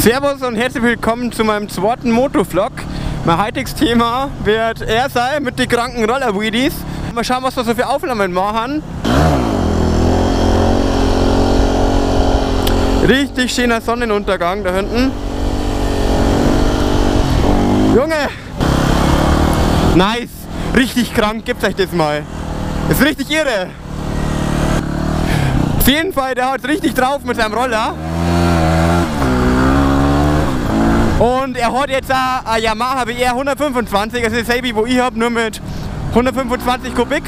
Servus und herzlich willkommen zu meinem zweiten Motovlog. Mein heutiges Thema wird er sein mit den kranken Roller-Wheelies. Mal schauen, was wir so für Aufnahmen machen. Richtig schöner Sonnenuntergang da hinten. Junge! Nice! Richtig krank, gebt euch das mal. Ist richtig irre. Auf jeden Fall, der haut richtig drauf mit seinem Roller. Und er hat jetzt auch ein Yamaha WR 125, das ist dasselbe, wo ich habe, nur mit 125 Kubik.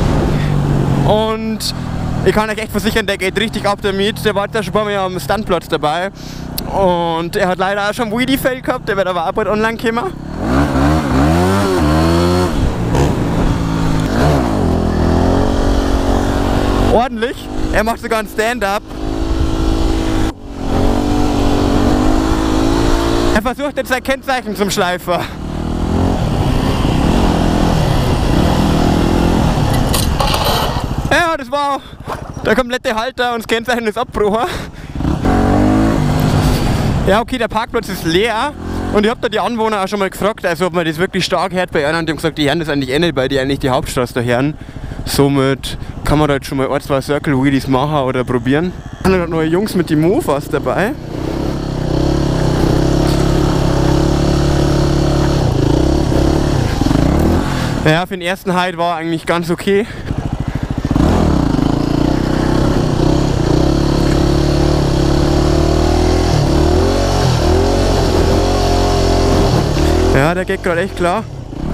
Und ich kann euch echt versichern, der geht richtig ab damit. Der war da schon bei mir am Standplatz dabei. Und er hat leider auch schon Wheelie-Fail gehabt, der wird aber auch bald online kommen. Ordentlich, er macht sogar ein Stand-Up. Er versucht jetzt sein Kennzeichen zum Schleifer. Ja, das war der komplette Halter und das Kennzeichen ist abgebrochen. Ja, okay, der Parkplatz ist leer und ich habe da die Anwohner auch schon mal gefragt, also ob man das wirklich stark hört bei ihnen, und die haben gesagt, die hören das eigentlich eh nicht, weil die eigentlich die Hauptstraße da hören. Somit kann man da jetzt schon mal ein, zwei Circle Wheelies machen oder probieren. Da sind neue Jungs mit den Mofas dabei. Ja, für den ersten Halt war eigentlich ganz okay. Ja, der geht gerade echt klar.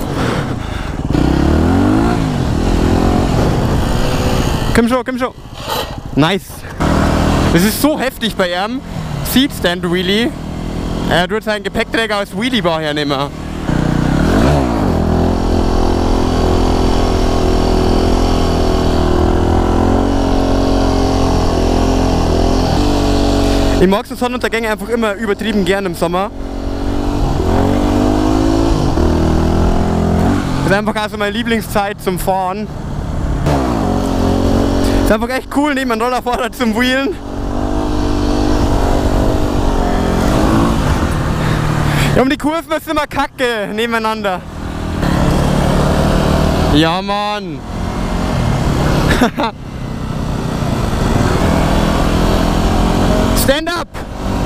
Komm schon, komm schon. Nice. Das ist so heftig bei ihm. Seat Stand Wheelie. Er tut seinen Gepäckträger als Wheelie Bar hernehmen. Ich mag so Sonnenuntergänge einfach immer übertrieben gern im Sommer. Das ist einfach also meine Lieblingszeit zum Fahren. Ist einfach echt cool, neben einem Rollerfahrer zum Wheelen. Ja, um die Kurven ist immer kacke nebeneinander. Ja, Mann. Stand up!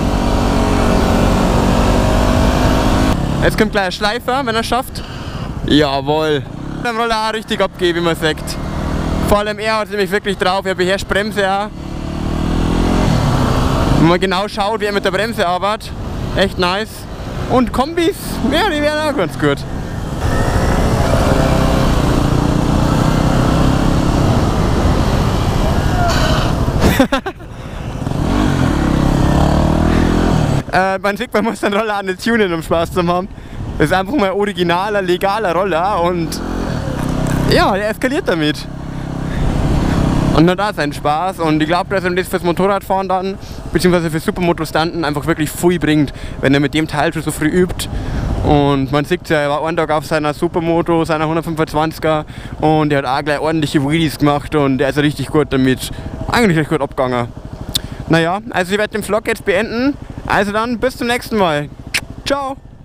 Jetzt kommt gleich ein Schleifer, wenn er es schafft. Jawohl. Der Roller auch richtig abgeht, wie man sagt. Vor allem er hat es nämlich wirklich drauf, er beherrscht Bremse auch. Wenn man genau schaut, wie er mit der Bremse arbeitet. Echt nice. Und Kombis, ja, die wären auch ganz gut. Man sieht, man muss den Roller auch nicht tunen, um Spaß zu haben. Das ist einfach mal ein originaler, legaler Roller und ja, der eskaliert damit. Und hat auch seinen Spaß und ich glaube, dass ihm das fürs Motorradfahren dann, beziehungsweise für Supermoto-Stunten einfach wirklich viel bringt, wenn er mit dem Teil schon so früh übt. Und man sieht ja, er war einen Tag auf seiner Supermoto, seiner 125er und er hat auch gleich ordentliche Wheelies gemacht und er ist richtig gut damit, eigentlich recht gut abgegangen. Naja, also ich werde den Vlog jetzt beenden. Also dann, bis zum nächsten Mal. Ciao!